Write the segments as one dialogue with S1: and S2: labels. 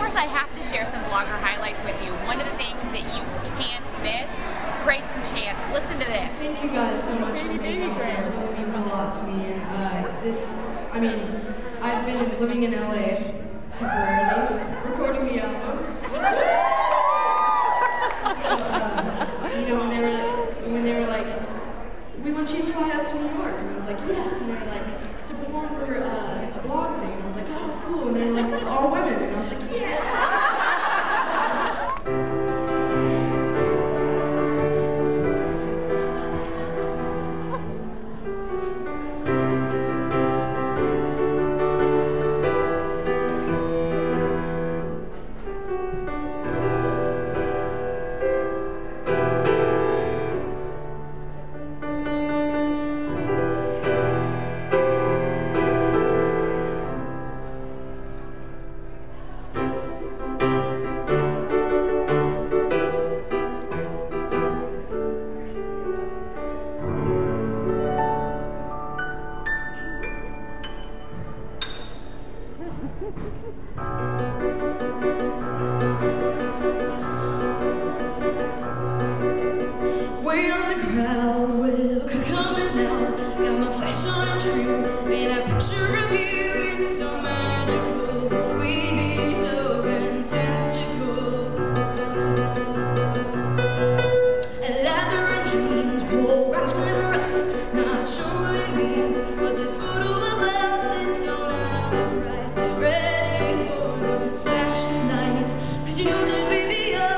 S1: course, I have to share some BlogHer highlights with you. One of the things that you can't miss, Greyson Chance. Listen to this.
S2: Thank you guys so much for being here. It really means a lot to me. I've been living in LA temporarily, recording the album. When they were like, we want you to fly out to New York, and I was like, yes. And they were like, to perform for a blog thing. And I was like, oh, cool. And they're like, all women. And I was like, yes.
S3: Way on the crowd, will coming out. Got my flash on a tree, made that picture of you. It's so magical, we'd be so fantastical. And leather and jeans, roll rash glamorous. Not sure what it means, but this photo of us, it don't have a price. Ready for those fashion nights, 'cause you know that baby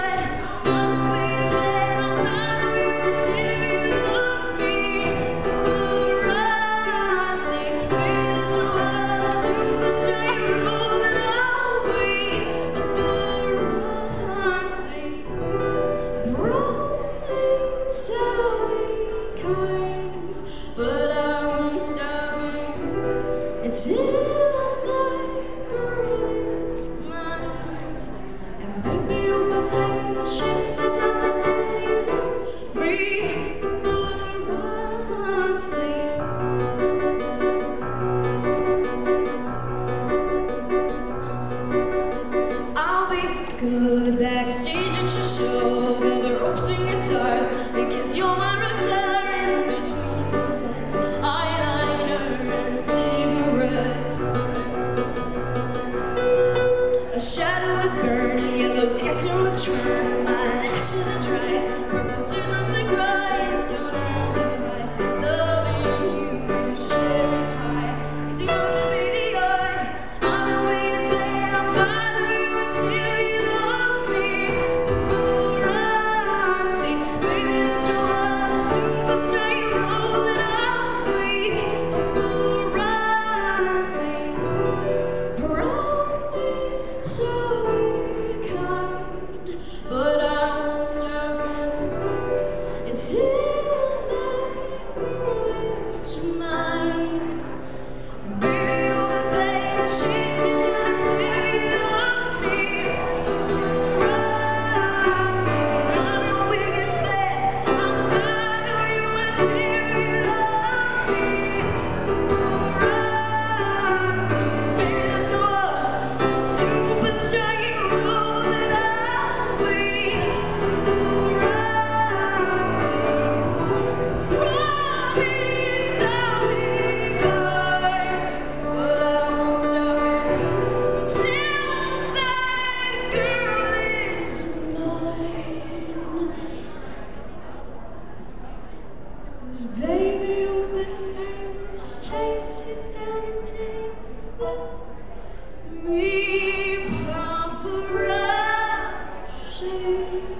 S3: but I won't stop until my girl is mine. And baby, on my face, she sits on the table, me I'll be good backstage at your show, got the ropes and guitars, because you're my rockstar. A shadow is burning, yellow dancing will turn. My lashes are dry, purple teardrops that cry. It's so nice, loving you is cherry pie. 'Cause you know that baby, I'm always there. I'll follow you until you love me. Paparazzi, baby, there's no other superstar. You know that I'll be paparazzi. But I won't stop until my girl is mine. Baby, you'll be playing, chasing down until you love me. Paparazzi, I'm your biggest fan. I'll follow you until you love me. Paparazzi, baby, there's no other superstar. You know that I'll be. Baby, you'll be famous, chase it down until you love me, paparazzi.